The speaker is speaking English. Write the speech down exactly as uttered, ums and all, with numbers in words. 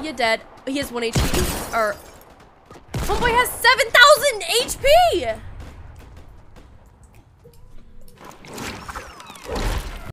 you dead. He has one H P. Or homeboy has seven thousand H P.